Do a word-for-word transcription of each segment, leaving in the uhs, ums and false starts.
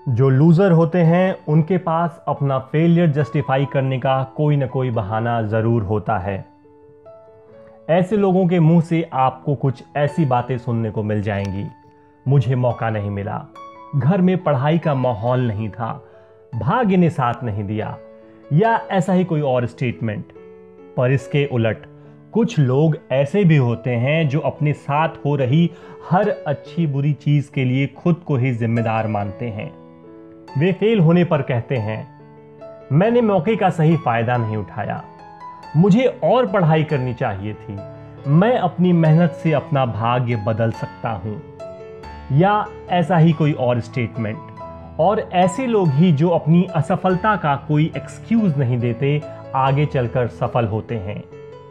जो लूज़र होते हैं उनके पास अपना फेलियर जस्टिफाई करने का कोई ना कोई बहाना ज़रूर होता है। ऐसे लोगों के मुंह से आपको कुछ ऐसी बातें सुनने को मिल जाएंगी। मुझे मौका नहीं मिला, घर में पढ़ाई का माहौल नहीं था, भाग्य ने साथ नहीं दिया, या ऐसा ही कोई और स्टेटमेंट। पर इसके उलट कुछ लोग ऐसे भी होते हैं जो अपने साथ हो रही हर अच्छी बुरी चीज के लिए खुद को ही जिम्मेदार मानते हैं। वे फेल होने पर कहते हैं, मैंने मौके का सही फायदा नहीं उठाया, मुझे और पढ़ाई करनी चाहिए थी, मैं अपनी मेहनत से अपना भाग्य बदल सकता हूं, या ऐसा ही कोई और स्टेटमेंट। और ऐसे लोग ही जो अपनी असफलता का कोई एक्सक्यूज नहीं देते, आगे चलकर सफल होते हैं।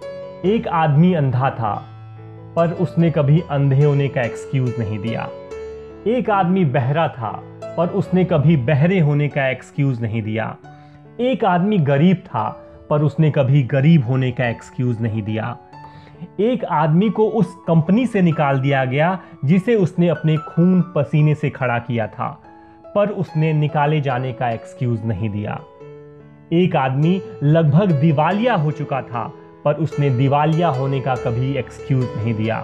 एक आदमी अंधा था, पर उसने कभी अंधे होने का एक्सक्यूज नहीं दिया। एक आदमी बहरा था, पर उसने कभी बहरे होने का एक्सक्यूज नहीं दिया। एक आदमी गरीब था, पर उसने कभी गरीब होने का एक्सक्यूज नहीं दिया। एक आदमी को उस कंपनी से निकाल दिया गया जिसे उसने अपने खून पसीने से खड़ा किया था, पर उसने निकाले जाने का एक्सक्यूज नहीं दिया। एक आदमी लगभग दिवालिया हो चुका था, पर उसने दिवालिया होने का कभी एक्सक्यूज नहीं दिया।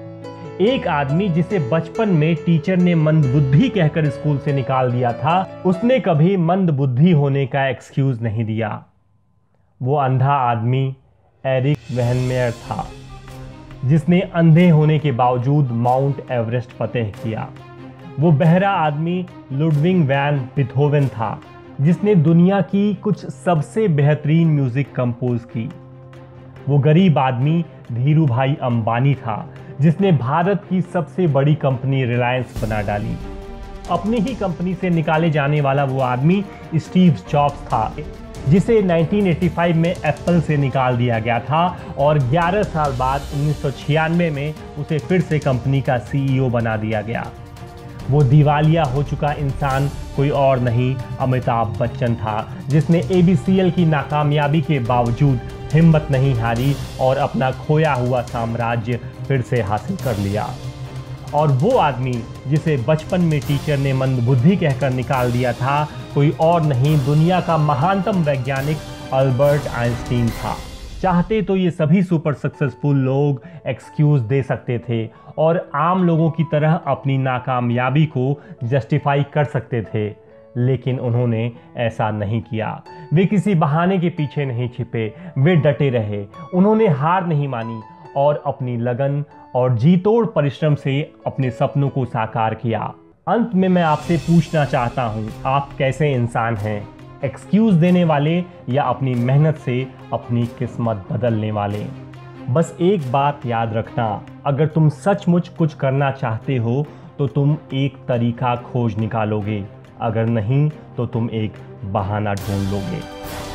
एक आदमी जिसे बचपन में टीचर ने मंदबुद्धि कहकर स्कूल से निकाल दिया था, उसने कभी मंदबुद्धि होने का एक्सक्यूज नहीं दिया। वो अंधा आदमी एरिक वेहनमेयर था, जिसने अंधे होने के बावजूद माउंट एवरेस्ट फतेह किया। वो बहरा आदमी लुडविग वैन बीथोवन था, जिसने दुनिया की कुछ सबसे बेहतरीन म्यूजिक कंपोज की। वो गरीब आदमी धीरू भाई अंबानी था, जिसने भारत की सबसे बड़ी कंपनी रिलायंस बना डाली। अपनी ही कंपनी से निकाले जाने वाला वो आदमी स्टीव जॉब्स था, जिसे उन्नीस सौ पचासी में एप्पल से निकाल दिया गया था और ग्यारह साल बाद उन्नीस सौ छियानवे में उसे फिर से कंपनी का सीईओ बना दिया गया। वो दिवालिया हो चुका इंसान कोई और नहीं, अमिताभ बच्चन था, जिसने एबीसीएल की नाकामयाबी के बावजूद हिम्मत नहीं हारी और अपना खोया हुआ साम्राज्य फिर से हासिल कर लिया। और वो आदमी जिसे बचपन में टीचर ने मंदबुद्धि कहकर निकाल दिया था, कोई और नहीं, दुनिया का महानतम वैज्ञानिक अल्बर्ट आइंस्टीन था। चाहते तो ये सभी सुपर सक्सेसफुल लोग एक्सक्यूज दे सकते थे और आम लोगों की तरह अपनी नाकामयाबी को जस्टिफाई कर सकते थे, लेकिन उन्होंने ऐसा नहीं किया। वे किसी बहाने के पीछे नहीं छिपे, वे डटे रहे, उन्होंने हार नहीं मानी और अपनी लगन और जीतोड़ परिश्रम से अपने सपनों को साकार किया। अंत में मैं आपसे पूछना चाहता हूँ, आप कैसे इंसान हैं? एक्सक्यूज देने वाले या अपनी मेहनत से अपनी किस्मत बदलने वाले? बस एक बात याद रखना, अगर तुम सचमुच कुछ करना चाहते हो तो तुम एक तरीका खोज निकालोगे, अगर नहीं तो तुम एक बहाना ढूंढ लोगे।